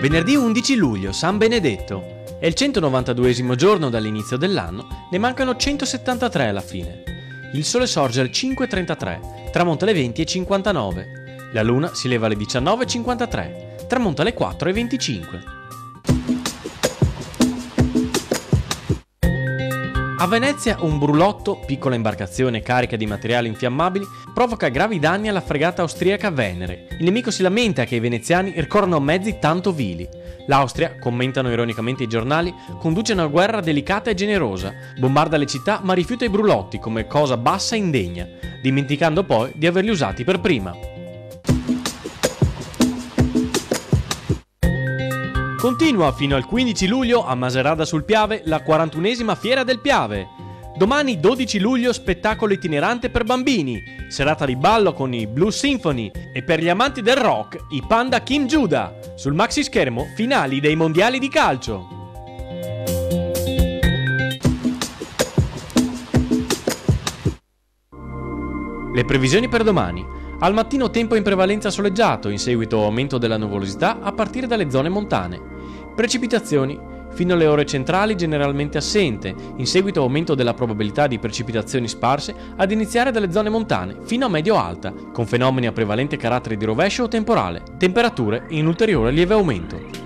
Venerdì 11 luglio, San Benedetto. È il 192esimo giorno dall'inizio dell'anno, ne mancano 173 alla fine. Il sole sorge alle 5:33, tramonta alle 20:59. La luna si leva alle 19:53, tramonta alle 4:25. A Venezia un brulotto, piccola imbarcazione carica di materiali infiammabili, provoca gravi danni alla fregata austriaca Venere. Il nemico si lamenta che i veneziani ricorrono a mezzi tanto vili. L'Austria, commentano ironicamente i giornali, conduce una guerra delicata e generosa, bombarda le città ma rifiuta i brulotti come cosa bassa e indegna, dimenticando poi di averli usati per prima. Continua fino al 15 luglio a Macerata sul Piave la 41esima Fiera del Piave. Domani 12 luglio spettacolo itinerante per bambini, serata di ballo con i Blue Symphony e per gli amanti del rock i Panda Kim Judah. Sul maxi schermo finali dei mondiali di calcio. Le previsioni per domani. Al mattino tempo in prevalenza soleggiato, in seguito aumento della nuvolosità a partire dalle zone montane. Precipitazioni. Fino alle ore centrali generalmente assente, in seguito aumento della probabilità di precipitazioni sparse ad iniziare dalle zone montane fino a medio-alta, con fenomeni a prevalente carattere di rovescio o temporale. Temperature in ulteriore lieve aumento.